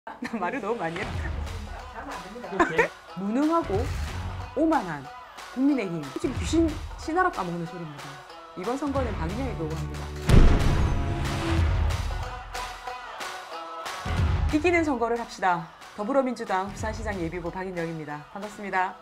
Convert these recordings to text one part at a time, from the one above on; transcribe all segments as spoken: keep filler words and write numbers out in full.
나 말을 너무 많이 했다. 무능하고 오만한 국민의힘. 지금 귀신 씨나라 까먹는 소리입니다. 이번 선거는 박인영이 요구합니다. 이기는 선거를 합시다. 더불어민주당 부산시장 예비후보 박인영입니다. 반갑습니다.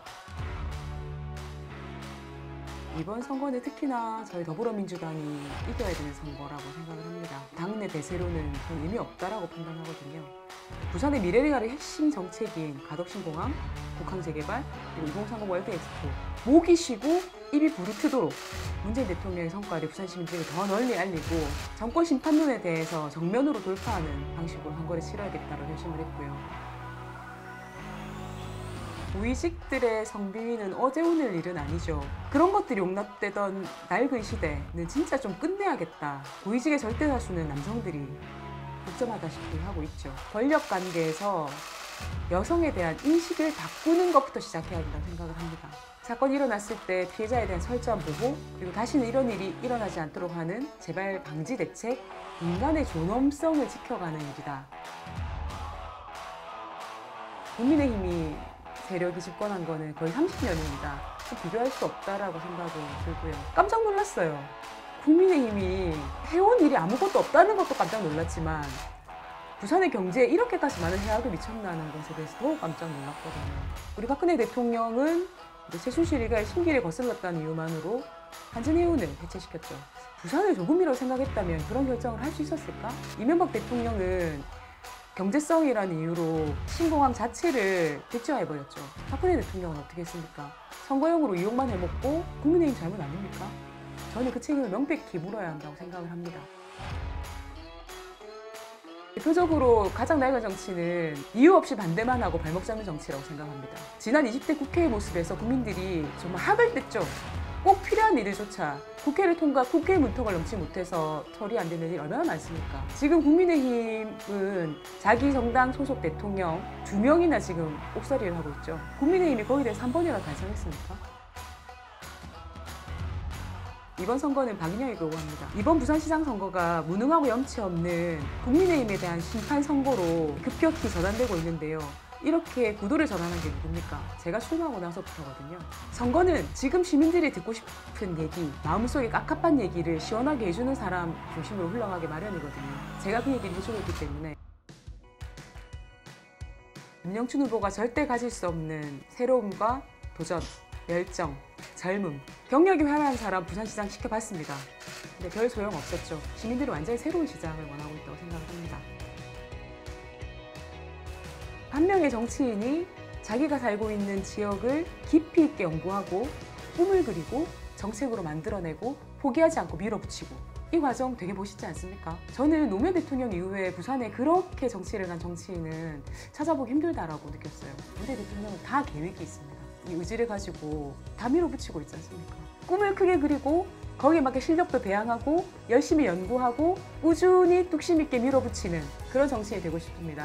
이번 선거는 특히나 저희 더불어민주당이 이겨야 되는 선거라고 생각을 합니다. 당내 대세로는 전 의미 없다라고 판단하거든요. 부산의 미래를 핵심 정책인 가덕신공항, 국항재개발, 그리고 이공삼공 월드엑스포 목이 쉬고 입이 부르트도록 문재인 대통령의 성과를 부산 시민들에게 더 널리 알리고 정권 심판론에 대해서 정면으로 돌파하는 방식으로 선거를 치러야겠다고 결심을 했고요. 고위직들의 성비위는 어제 오늘 일은 아니죠. 그런 것들이 용납되던 낡은 시대는 진짜 좀 끝내야겠다. 고위직의 절대 다수는 남성들이 독점하다시피 하고 있죠. 권력 관계에서 여성에 대한 인식을 바꾸는 것부터 시작해야 된다고 생각을 합니다. 사건이 일어났을 때 피해자에 대한 철저한 보호, 그리고 다시는 이런 일이 일어나지 않도록 하는 재발 방지 대책, 인간의 존엄성을 지켜가는 일이다. 국민의힘이 세력이 집권한 거는 거의 삼십 년입니다. 비교할 수 없다라고 생각이 들고요. 깜짝 놀랐어요. 국민의힘이 해온 일이 아무것도 없다는 것도 깜짝 놀랐지만 부산의 경제에 이렇게까지 많은 해악을 미쳤나는 것에 대해서 더욱 깜짝 놀랐거든요. 우리 박근혜 대통령은 최순실 일가의 심기를 거슬렀다는 이유만으로 한전해운을 해체시켰죠. 부산을 조금이라도 생각했다면 그런 결정을 할 수 있었을까? 이명박 대통령은 경제성이라는 이유로 신공항 자체를 백지화해버렸죠. 박근혜 대통령은 어떻게 했습니까? 선거용으로 이용만 해먹고 국민의힘 잘못 아닙니까? 저는 그 책임을 명백히 물어야 한다고 생각을 합니다. 대표적으로 가장 낡은 정치는 이유 없이 반대만 하고 발목 잡는 정치라고 생각합니다. 지난 이십 대 국회의 모습에서 국민들이 정말 학을 뗐죠. 꼭 필요한 일을조차 국회를 통과 국회 문턱을 넘지 못해서 처리 안 되는 일이 얼마나 많습니까? 지금 국민의힘은 자기 정당 소속 대통령 두 명이나 지금 옥살이를 하고 있죠. 국민의힘이 거기에 대해서 한 번이라도 달성했습니까? 이번 선거는 박인영이 요구합니다. 이번 부산시장 선거가 무능하고 염치 없는 국민의힘에 대한 심판 선거로 급격히 전환되고 있는데요. 이렇게 구도를 전환한 게 누굽니까? 제가 출마하고 나서부터거든요. 선거는 지금 시민들이 듣고 싶은 얘기, 마음속에 깝깝한 얘기를 시원하게 해주는 사람 중심으로 흘러가게 마련이거든요. 제가 그 얘기를 해주고 있기 때문에 윤영춘 후보가 절대 가질 수 없는 새로움과 도전, 열정, 젊음, 경력이 활발한 사람 부산시장 시켜봤습니다. 근데 별 소용 없었죠. 시민들이 완전히 새로운 시장을 원하고 있다고 생각합니다. 한 명의 정치인이 자기가 살고 있는 지역을 깊이 있게 연구하고 꿈을 그리고 정책으로 만들어내고 포기하지 않고 밀어붙이고, 이 과정 되게 멋있지 않습니까? 저는 노무현 대통령 이후에 부산에 그렇게 정치를 한 정치인은 찾아보기 힘들다라고 느꼈어요. 문재인 대통령은 다 계획이 있습니다. 이 의지를 가지고 다 밀어붙이고 있지 않습니까? 꿈을 크게 그리고 거기에 맞게 실력도 배양하고 열심히 연구하고 꾸준히 뚝심 있게 밀어붙이는 그런 정치인이 되고 싶습니다.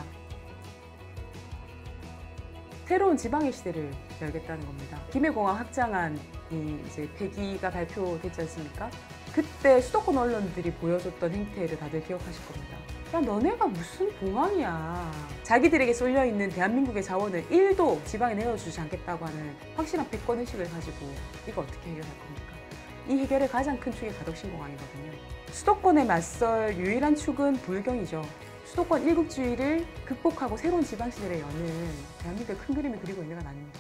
새로운 지방의 시대를 열겠다는 겁니다. 김해공항 확장안이 이제 폐기가 발표됐지 않습니까? 그때 수도권 언론들이 보여줬던 행태를 다들 기억하실 겁니다. 야, 너네가 무슨 공항이야. 자기들에게 쏠려있는 대한민국의 자원을 일도 지방에 내어주지 않겠다고 하는 확실한 패권의식을 가지고 이거 어떻게 해결할 겁니까? 이 해결의 가장 큰 축이 가덕신공항이거든요. 수도권에 맞설 유일한 축은 부울경이죠. 수도권 일국주의를 극복하고 새로운 지방시대를 여는 대한민국의 큰 그림을 그리고 있는 건 아닙니다.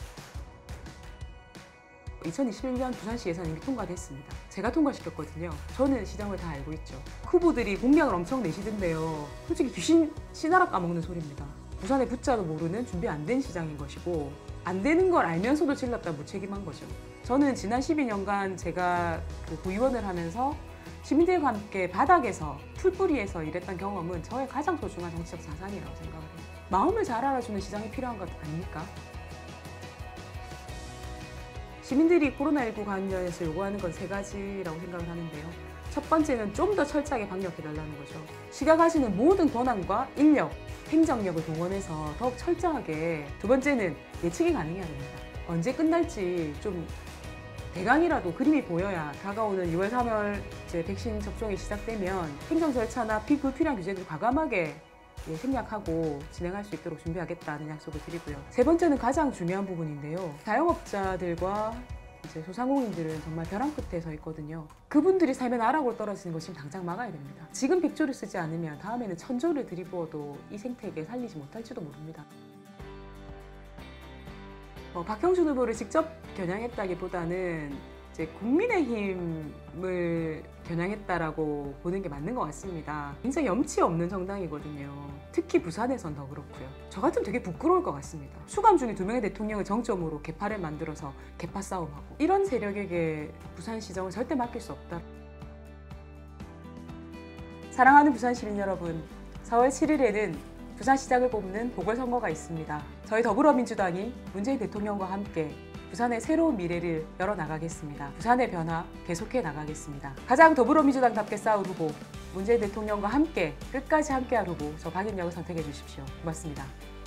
이천이십일 년 부산시 예산이 이미 통과됐습니다. 제가 통과시켰거든요. 저는 시장을 다 알고 있죠. 후보들이 공약을 엄청 내시던데요. 솔직히 귀신 씨나라 까먹는 소리입니다. 부산의 부자도 모르는 준비 안 된 시장인 것이고, 안 되는 걸 알면서도 질렀다 무책임한 거죠. 저는 지난 십이 년간 제가 그 구의원을 하면서 시민들과 함께 바닥에서 풀뿌리에서 일했던 경험은 저의 가장 소중한 정치적 자산이라고 생각을 해요. 마음을 잘 알아주는 시장이 필요한 것 아닙니까? 시민들이 코로나십구 관련해서 요구하는 건 세 가지라고 생각을 하는데요. 첫 번째는 좀 더 철저하게 방역해달라는 거죠. 시가 가지는 모든 권한과 인력, 행정력을 동원해서 더욱 철저하게. 두 번째는 예측이 가능해야 됩니다. 언제 끝날지 좀 대강이라도 그림이 보여야 다가오는 유월, 삼월 이제 백신 접종이 시작되면 행정 절차나 비불필요한 규제들을 과감하게 예, 생략하고 진행할 수 있도록 준비하겠다는 약속을 드리고요. 세 번째는 가장 중요한 부분인데요. 자영업자들과 이제 소상공인들은 정말 벼랑 끝에 서 있거든요. 그분들이 살면 나락으로 떨어지는 거 지금 당장 막아야 됩니다. 지금 백조를 쓰지 않으면 다음에는 천조를 들이부어도 이 생태계 살리지 못할지도 모릅니다. 어, 박형준 후보를 직접 겨냥했다기보다는 이제 국민의힘을 겨냥했다라고 보는 게 맞는 것 같습니다. 굉장히 염치 없는 정당이거든요. 특히 부산에선 더 그렇고요. 저 같으면 되게 부끄러울 것 같습니다. 수감 중에 두 명의 대통령을 정점으로 개파를 만들어서 개파 싸움하고 이런 세력에게 부산시정을 절대 맡길 수 없다. 사랑하는 부산 시민 여러분, 사월 칠일에는 부산시장을 뽑는 보궐선거가 있습니다. 저희 더불어민주당이 문재인 대통령과 함께 부산의 새로운 미래를 열어나가겠습니다. 부산의 변화 계속해 나가겠습니다. 가장 더불어민주당답게 싸울 후보, 문재인 대통령과 함께 끝까지 함께할 후보, 저 박인영을 선택해 주십시오. 고맙습니다.